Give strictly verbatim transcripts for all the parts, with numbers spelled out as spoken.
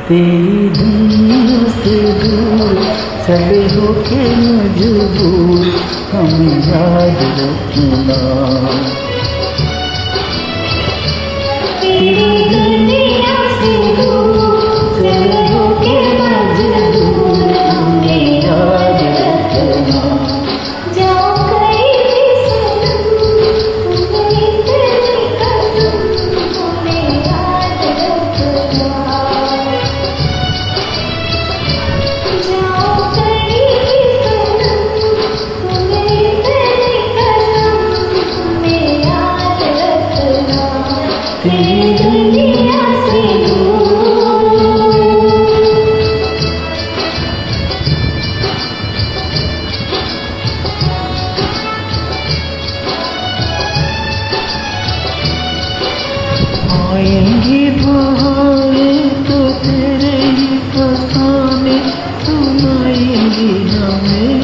तेरी दुनिया से दूर चले होके मजबूर हमें याद रखना। तेरी दुनिया से दूर चले होके मजबूर हमें याद रखना। जाओ कहीं भी सनम तुम्हें तेरी कसम हमें याद रखना। जाओ कहीं भी सनम तुम्हें तेरी कसम हमें याद रखना। तेरी दुनिया से आएंगी बहारें तो तेरे ही फसाने सुनाएंगी हमें।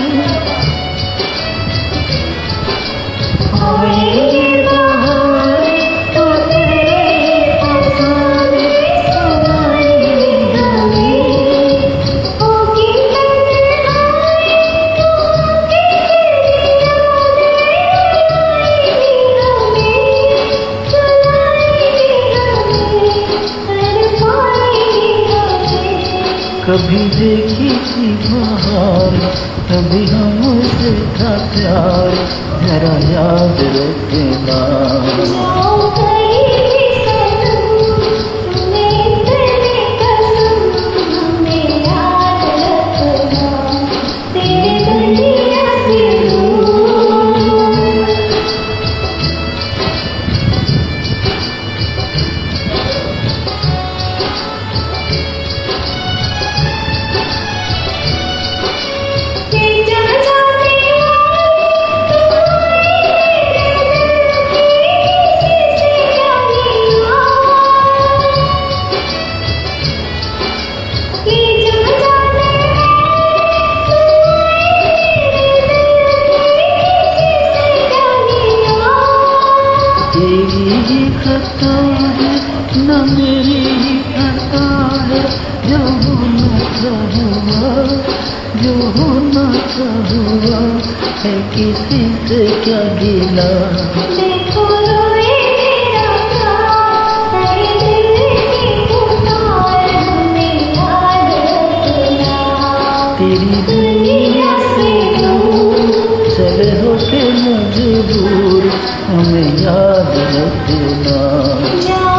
आएंगी बहारें तो तेरे ही फसाने सुनाएंगी हमें। होगी तन्हाई तो होगी तेरी यादें रुलाएंगी हमें तड़पाएंगी हमें। कभी देखी थी बहार कभी हमसे था प्यार जरा याद रखना। जाओ कहीं भी सनम तुम्हें तेरी कसम हमें याद रखना। तेरी दुनिया से ये जहाँ जाने तेरी ही खता है न मेरी ही खता है जो होना चाहुआ जो होना चाहुआ है किसी से क्या गिला। देखो रोए मेरा प्यार तेरे दिल की पुकार हमें याद रखना। तेरी दुनिया से दूर चले होके मजबूर हमें याद रखना। जाओ